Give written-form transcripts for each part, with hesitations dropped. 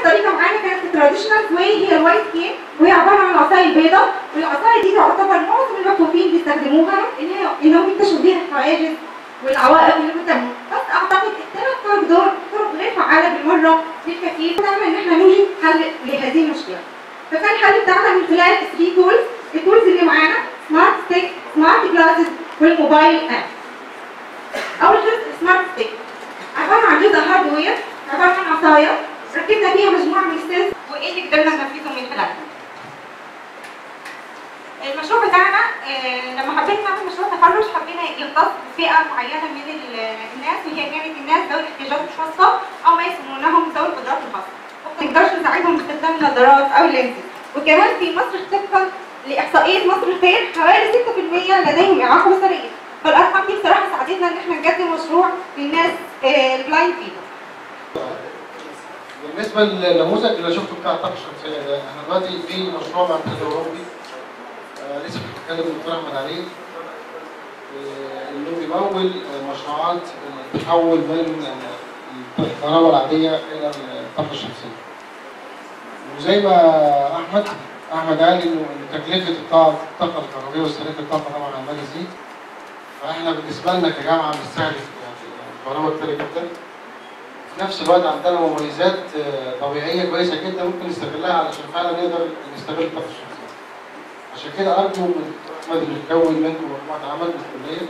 طريقه معانا كانت التراديشنال واي، هي الوايت كيك، وهي عباره عن العصايه البيضاء، والعصايه دي تعتبر معظم المكفوفين بيستخدموها انهم يكتشفوا بيها الحواجز والعوائق اللي قدامهم. بس اعتقد الثلاث طرق دول طرق غير فعاله بالمره للكثير. بدأنا ان احنا نوجد حل لهذه المشكله. فكان الحل بتاعنا من خلال 3 تولز. التولز اللي معانا سمارت ستيك، سمارت جلاسز، والموبايل اب. اول جزء سمارت ستيك عباره عن جزء هاردوير، عباره عن عصايه ركبنا فيها مجموعه من السيلز، وايه اللي قدرنا ننفذه من خلالها. المشروع بتاعنا لما حبينا نعمل مشروع تخرج حبينا يختص بفئه معينه من الناس، وهي كانت الناس ذوي الاحتياجات الخاصه او ما يسمونهم ذوي القدرات الخاصه. ما نقدرش نساعدهم باستخدام نظارات او لينزز. وكمان في مصر طبقا لاحصائيه مصر الخير حوالي 6% لديهم اعاقه بصريه. فالارقام دي بصراحه ساعدتنا ان احنا نقدم مشروع للناس البلايند فيها. بالنسبه للنموذج اللي شفته بتاع الطاقه الشمسيه ده، احنا دلوقتي في مشروع مع الاتحاد الاوروبي لسه بنتكلم الدكتور احمد عليه، انه بيمول مشروعات التحول من الكهرباء العاديه الى الطاقه الشمسيه. وزي ما احمد قال انه تكلفه الطاقه الكهربائيه واستهلاك الطاقه طبعا عمال يزيد. فاحنا بالنسبه لنا كجامعه بنستهدف الكهرباء كتير جدا. في نفس الوقت عندنا مميزات طبيعيه كويسه جدا ممكن نستغلها علشان فعلا نقدر نستغل الطاقه الشمسيه. عشان كده ارجو من احمد اللي يكون منكم مجموعه عمل من الكليه.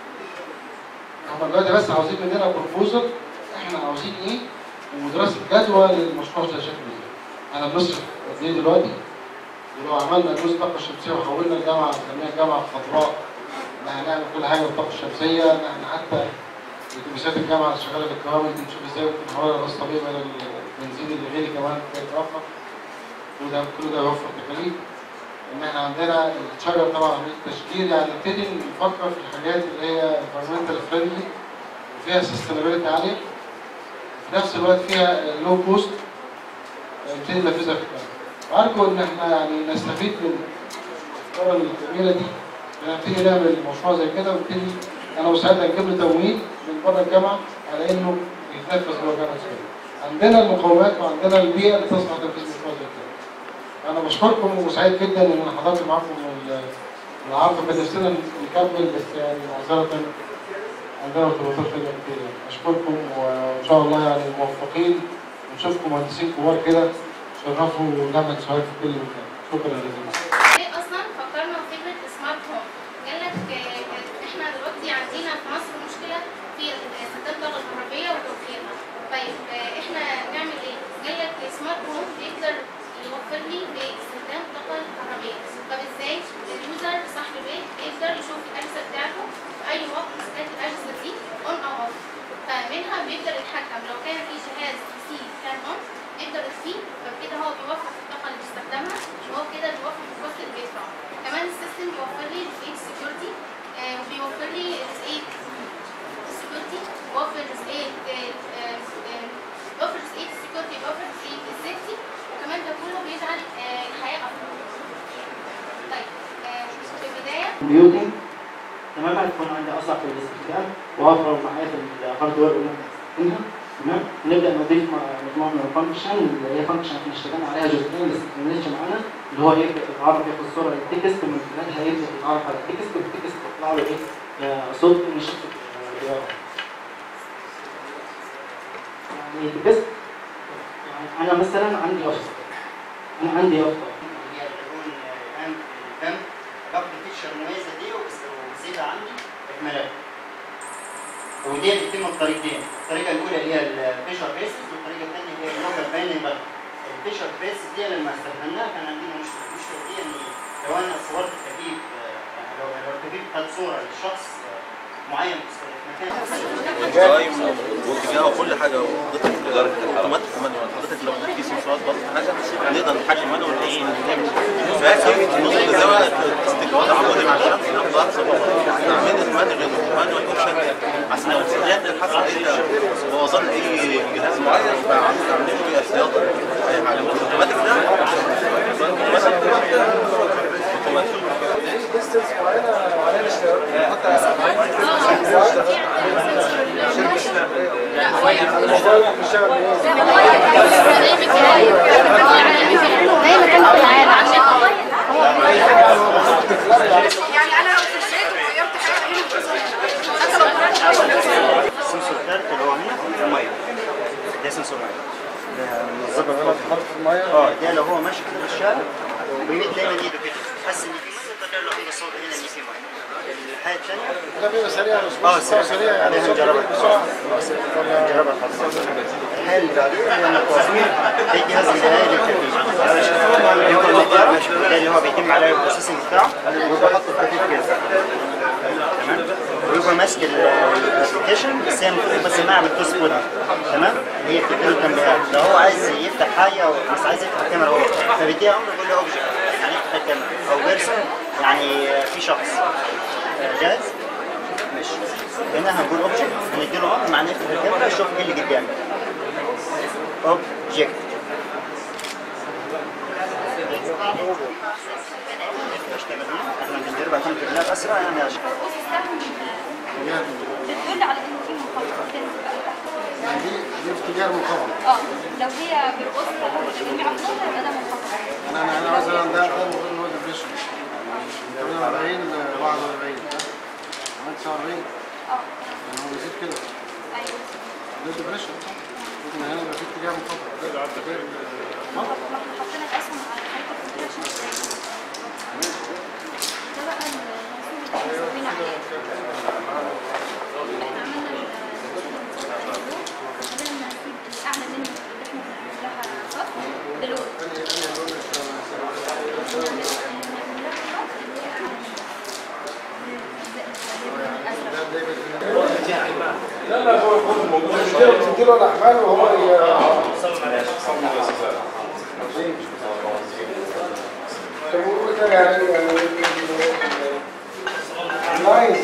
هم دلوقتي بس عاوزين مننا بروبوزل، احنا عاوزين ايه؟ ودراسه جدوى للمشروع ده شكله ازاي. احنا بنصرف قد ايه دلوقتي؟ ولو عملنا جزء طاقه شمسيه وحولنا الجامعه نسميها الجامعه الخضراء، ان احنا هنعمل كل حاجه بالطاقه الشمسيه، ان احنا حتى اتوبيسات الجامعه اللي شغاله بالكهرباء دي نشوف ازاي ممكن نحولها بس طبيعي بدل البنزين اللي غالي كمان يتوفر. وده كل ده يوفر تكاليف. ان احنا عندنا الشجر طبعا عمليه تشجير، يعني نبتدي نفكر في الحاجات اللي هي environmental friendly وفيها sustainability عاليه. في نفس الوقت فيها لو كوست نبتدي ننفذها في الجامعه. وارجو ان احنا يعني نستفيد من الافكار الجميله دي، نبتدي نعمل مشروع زي كده ونبتدي انا وسعادة نجيب له تمويل من بره الجامعه على انه يتنفذ جوه الجامعه الاسبانيه. عندنا المقومات وعندنا البيئه اللي تصلح تنفيذ مشروع زي كده. انا بشكركم وسعيد جدا ان انا حضرت معاكم العرض. كان نفسنا نكمل بس يعني معذره عندنا ارتباطات تانيه كتير. يعني اشكركم وان شاء الله يعني موفقين ونشوفكم مهندسين كبار كده شرفوا جامعه سوهاج في كل مكان. شكرا جزيلا. ليه اصلا فكرنا في فكره سمارت هوم؟ قال لك احنا دلوقتي عندنا في مصر مشكله في استخدام الطاقه الكهربائيه وتوفيرها. طيب احنا نعمل ايه؟ قال لك سمارت هوم بيقدر يوفر لي باستخدام الطاقه الكهربائيه. طب ازاي؟ اليوزر صاحب البيت يقدر يشوف الاجهزه بتاعته في اي وقت اذا كانت الاجهزه دي اون او اوف. فمنها بيقدر يتحكم لو كان في جهاز PC كان اون يقدر يطفيه، فبكده هو بيوفر في الطاقه اللي بيستخدمها وهو كده بيوفر في كوست البيت بتاعه. كمان السيستم بيوفر لي جزئيه سكيورتي، وبيوفر لي جزئيه سكيورتي، بيوفر جزئيه السكيورتي، بيوفر جزئيه السيفتي، وكمان ده كله بيجعل الحياه افضل. طيب في البدايه كمبيوتنج تمام، هتكون عندي اسرع في الاستخدام واوفر معايا في الهاردوير اللي منها. تمام، نبدا نضيف مجموعه من الفانكشن اللي هي فانكشن احنا اشتغلنا عليها جزئين بس ما كملتش معانا، اللي هو يبدا يتعرف ياخد صوره للتكست ومن خلالها يبدا يتعرف على التكست، والتكست يطلع له ايه؟ صوت نشوف يعني التكست. يعني انا مثلا عندي يافطه، هي الدرون الان تم قبل الفيتشر المميزه دي وبسيبها عندي اكملها. ودي بتتم بطريقتين، الطريقه الاولى اللي هي الفيشر بيسز، والطريقه الثانيه اللي هي اللوكال بايندنج. الفيشر بيسز دي لما استخدمناها كان عندنا مشكله، المشكله دي ان لو انا صورت التكييف، يعني لو التكييف خد صوره لشخص معين في مكان التايم واتجاهه وكل حاجه وحضرتك درجه الحرامات كمان. حضرتك لو في سنسورات برضه حاجه نقدر نتحكم منها ولا ايه نعمل. فاكر نظم الزاويه استقرار عمودي مع الشمس ناخد احسن عاملين المانوال اوبشن عشان لو سمعت الحصل ايه بوظان اي جهاز معين فعاملين له احتياطي اي حاجه. اوتوماتيك ده مثلا اوتوماتيك ديستنس معينه وعلينا اشتراك حتى الظبط غلط حرف الميه ده لو هو ماشي كده في الشارع وبيمد دايما ايده كده حاسس ان في ميه يطلع له عنده صوت هنا ان في ميه. الحاجه الثانيه ده بيبقى سريع الرسبونس سريع يعني هنجربها بسرعه. هنجربها الحاجه اللي بعدين لما التصوير ده جهاز النهائي للتركيز ده اللي هو بيتم عليه البروسيسنج بتاعه ويبقى حاطه في خفيف كده تمام ويبقى ماسك الابلكيشن بس هي المفروض بس معاه بالتوس كودها تمام هي بتديله التنبيهات لو هو عايز يفتح حاجه او مش عايز يفتح الكاميرا هو فبيديها امر يقول له اوبجكت يعني يفتح الكاميرا او بيرسون يعني في شخص جاهز ماشي هنا هنقول اوبجكت هنديله امر معناه يفتح الكاميرا يشوف ايه اللي قدامه اوبجكت احنا بنجرب عشان تبنيها اسرع يعني عشان بتدل على انه في منخفض يعني دي اتجاه منخفض. لو هي بالقصه او بالجميع الصوت يبقى ده منخفض. انا عايز ده المفروض ان هو ديبريشن 48 ل 41 عملت 49 يعني هو بيزيد كده ايوه ده ديبريشن ممكن هنا يبقى في اتجاه منخفض ده غير ما احنا حطينا الاسهم على خريطه الديبريشن ده بقى المنصوب اللي احنا سوينا عليه احنا عملنا خلينا نسيب الاعلى منه اللي احنا بنعمل لها خط بلون لا هو تديله الاحمال وهو يصمم عليها يعني نايس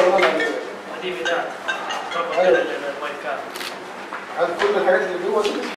دي بدايه. ايوه. كل الحاجات اللي جوه دي